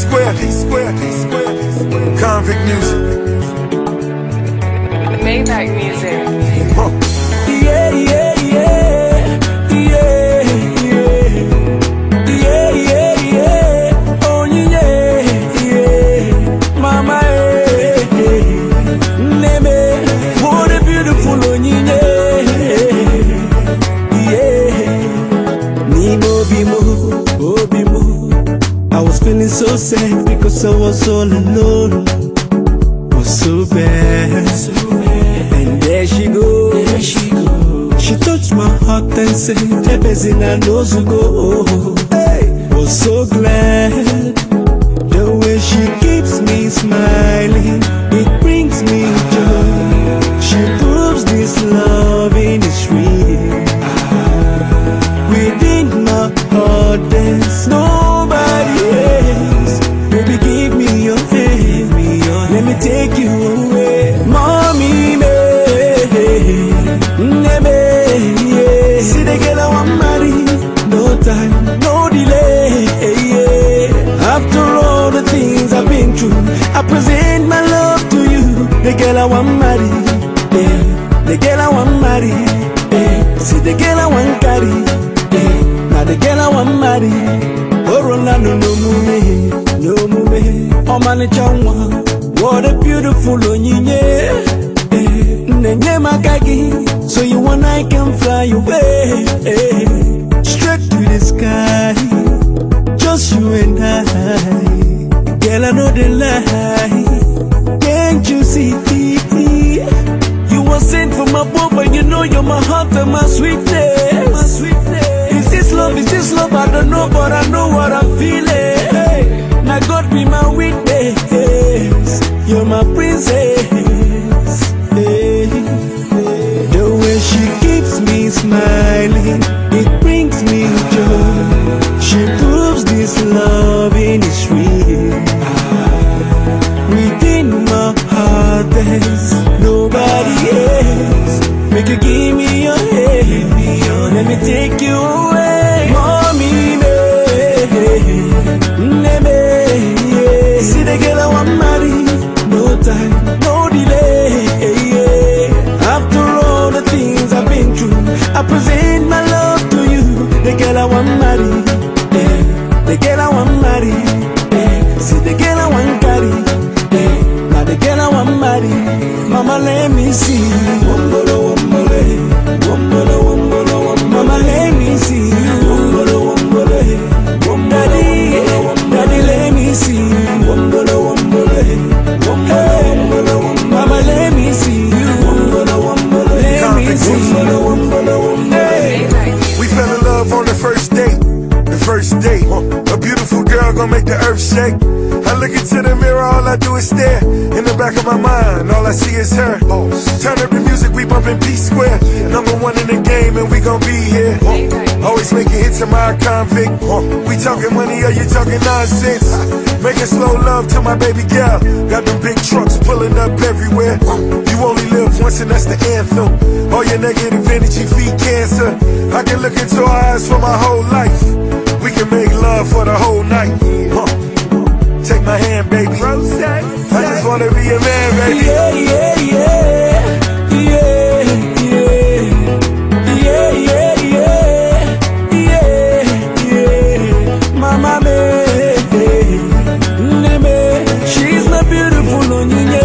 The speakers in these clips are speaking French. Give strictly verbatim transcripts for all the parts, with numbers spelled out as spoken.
P-Square, P-Square, P-Square, P-Square. Convict music. Maybach music. Huh. Yeah, yeah, yeah, yeah, yeah, yeah, yeah. Oh yeah, yeah, mama, eh, neme, what a beautiful onyinye, yeah. Ni mobimu, mobimu. I was feeling so sad because I was all alone. Was so bad, so bad. And there she goes. There she goes. She touched my heart and said, "Everything I know to go." Hey, was so glad. The way she keeps me smiling, it brings me joy. She proves this loving is real. Within my heart, there's nobody else. Baby, give me your hand, let me take you away, mommy, me, me, yeah. See the girl I want marry, no time, no delay, yeah. After all the things I've been through, I present my love to you. The girl I want marry, yeah. The girl I want marry, yeah. See the girl I want carry, yeah. Now the girl I want marry. Oh, Rolando, no mume, no mume. Oh, man, it's what a beautiful onyinye, nenye makagi, so you and I can fly away, straight to the sky, just you and I. Girl, I know the lie, can't you see? You were sent from above, and you know you're my heart and my sweetness. My sweetness. Is this love? Is this love? I don't know, but I know what I'm feeling. Now God be my witness. You're my princess, hey, hey. The way she keeps me smiling, it brings me joy. She proves this loving is real. Within my heart there's nobody else. Make you give me your hand, let me take you away, mommy, me, me, yeah. See the girl I want marry, no time, no delay, yeah. After all the things I've been through, I present my love to you. The girl I want marry, yeah. The girl I want marry, yeah. See the girl I want carry, yeah. Now the girl I want marry. Mama, let me see you. Wombolo, wombole, wombolo, wombolo, wombolo. Mama, let me see you. Wombolo, wombole, wombolo, daddy, daddy, let me see you. Wombolo, wombole. Mama, let me see you. Let me see you. Hey. We fell in love on the first date. The first date. A beautiful girl gonna make the earth shake. I look into the mirror, all I do is stare. In the back of my mind, all I see is her. Turn up the music, we bumpin' P-Square. Number one in the game, and we gon' be here. Always making hits in my convict. We talking money, or you talking nonsense? Making slow love to my baby girl. Got them big trucks pulling up everywhere. You only live once, and that's the anthem. All your negative energy feed cancer. I can look into her eyes for my whole life. We can make love for the whole night. Huh. Take my hand, baby. Rose, I just wanna be a man, baby. Yeah, yeah, yeah, yeah, yeah, yeah, yeah, yeah, yeah. Mama, me, me, she's my beautiful onyinye.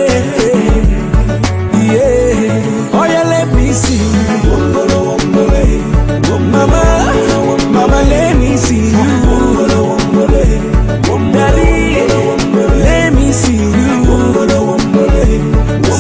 Yeah, oh yeah, let me see you. Wombolo, wombole, mama, mama, let me see you. Wombolo, wombole, daddy. Let me see you.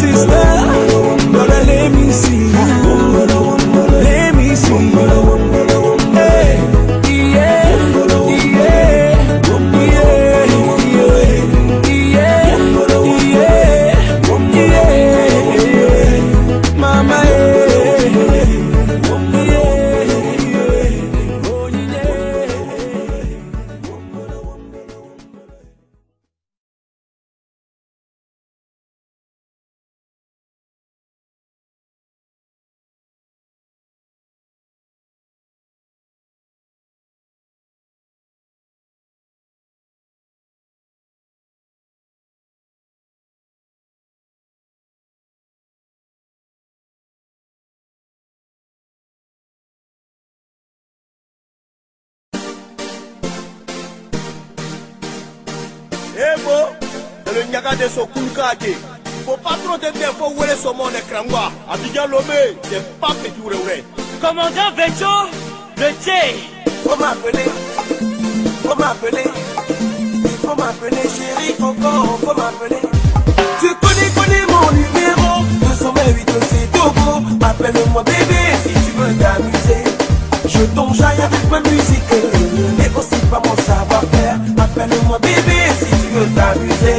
Eh bon, c'est le Nyaga de Sokulkake. Faut pas trop te dire, faut ouer son monde écran. Abidjan Lomé, c'est pas petit ou vrai. Commandant Vecho, le J. Faut m'appeler, faut m'appeler, faut m'appeler chérie Coco, faut m'appeler. Tu connais, connais mon numéro, deux cent vingt-huit c'est Togo. Appelle-moi bébé si tu veux t'amuser. Je t'enjaille avec ma musique, mais aussi par mon savoir-faire. Appelle-moi bébé si tu veux t'amuser.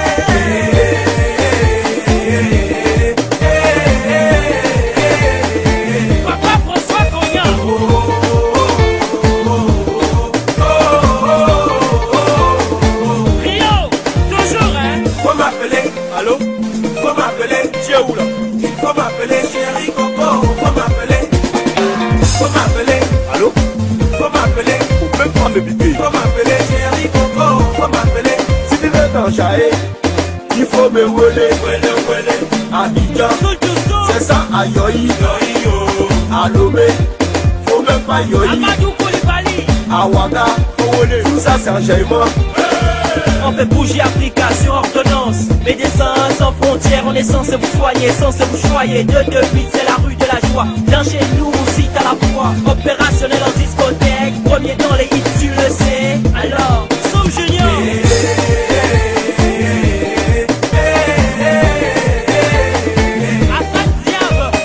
Papa François Cognac. Rio, toujours hein. Faut m'appeler, Allô? faut m'appeler, Tu es où là? il faut m'appeler chérie Coco, faut m'appeler, faut m'appeler, Allô? faut m'appeler, Faut même pas me piquer. faut m'appeler chérie Coco, faut m'appeler. Si tu veux t'enjailler, il faut me rouler. Abidjan, Tout, tout, tout. c'est ça à Yoyi. À Lomé, faut même pas Yoyi. Amadou Koulibaly. À Ouaga, tout ça c'est enjaillement. On fait bouger application, ordonnance. Médecins sans frontières, on est censé vous soigner, censé vous choyer. deux deux huit, c'est la rue de la joie. Viens chez nous, si t'as la foi. Opérationnel en discothèque, premier dans les hits, tu le sais. Alors, Somme Junior. Assad Diab.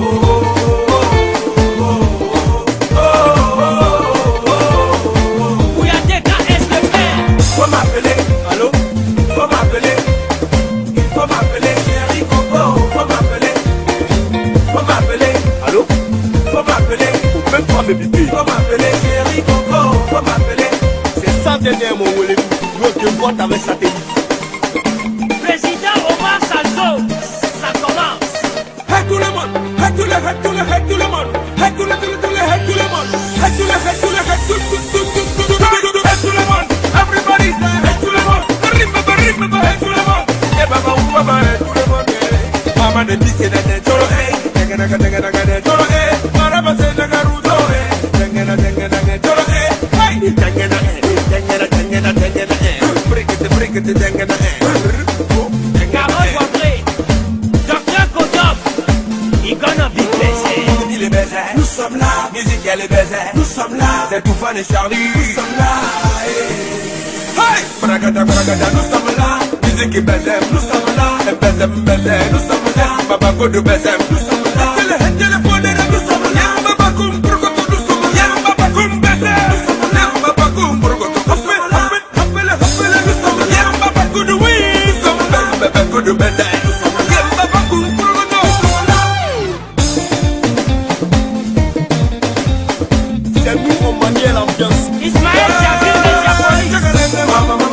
Kouyaté K S le père. Faut m'appeler, Allô? faut m'appeler, il faut m'appeler chérie Coco, faut m'appeler, faut m'appeler, Allô? faut m'appeler, Faut même pas me piquer. faut m'appeler chérie Coco, faut m'appeler. C'est ça dernier mon Wole. Nous que boîte avec satellite. Président Omar Salso, ça commence. Hey tout le monde, hey tout le, hey tout le, hey tout le monde, hey tout le, tout le, tout le, hey tout le monde, hey tout le, hey tout le, hey tout, tout, tout, tout, tout, tout, tout, hey tout le monde, everybody say hey tout le monde, rimba, rimba, hey tout le monde, eh baba ou baba, hey tout le monde, eh. Mama de bise de de choro, eh, denga denga denga denga de choro, eh, maraba se denga rudo, eh, denga denga denga choro, eh, hey, denga denga denga denga denga denga, eh, break it, break it, denga denga, eh, Caroline Wandré, Docteur Kodop, il gonna be blessé. il est baisé, nous sommes là, musique elle est baisé, nous sommes là, c'est tout fan et Charlie, nous sommes là, hey, hey, bragada bragada, nous sommes là, musique est baisé, nous sommes là, et baisé baisé, nous sommes là, Baba Kodo baisé, nous sommes là, télé téléphone, nous sommes là, Baba Koum Burgoto, nous sommes là, Baba Koum baisé, nous sommes là, Baba Koum Burgoto, appel, appel, appel, appel, nous sommes là, Baba Kodo oui, nous sommes là, Baba Kodo baisé, nous sommes là, Baba Koum Burgoto, nous sommes là. C'est nous on manie l'ambiance. Ismaël Jabir de Diabolis.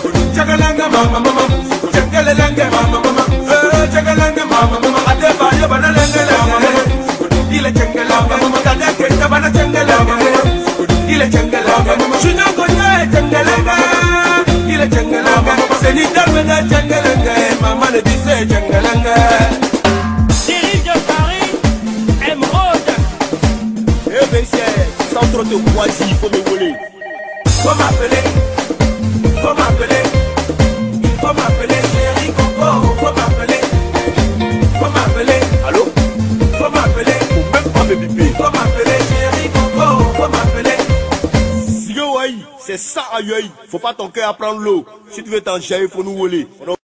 Cyril de Paris, Émeraude. Eh ben c'est, sans trop te croiser, il faut me rouler. Faut m'appeler, faut m'appeler, il faut m'appeler chérie Coco, faut m'appeler, faut m'appeler, Allô? faut m'appeler, Faut même pas me piquer. faut m'appeler chérie Coco, faut m'appeler. Si yo, ouais, c'est ça à Yoyi. Faut pas ton cœur à prendre l'eau. Si tu veux t'enjailler, faut nous rouler.